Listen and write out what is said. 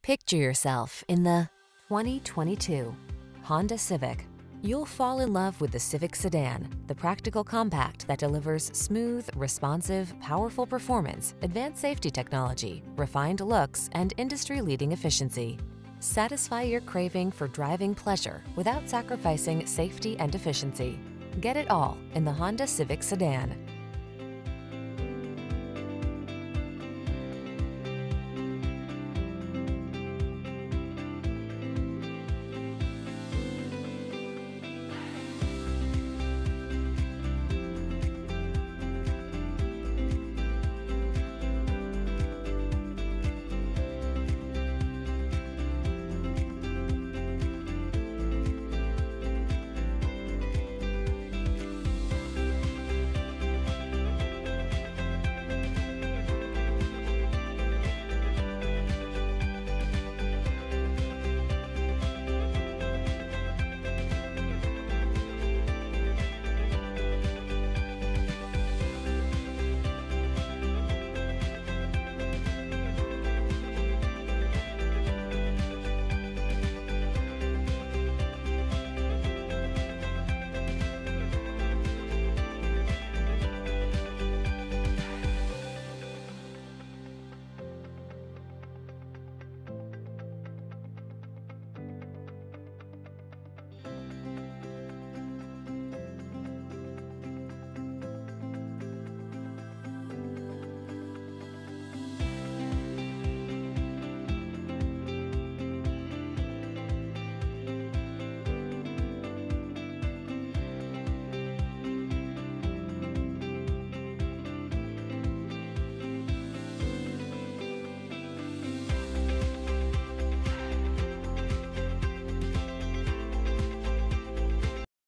Picture yourself in the 2022 Honda Civic. You'll fall in love with the Civic sedan, the practical compact that delivers smooth, responsive, powerful performance, advanced safety technology, refined looks, and industry-leading efficiency. Satisfy your craving for driving pleasure without sacrificing safety and efficiency. Get it all in the Honda Civic sedan.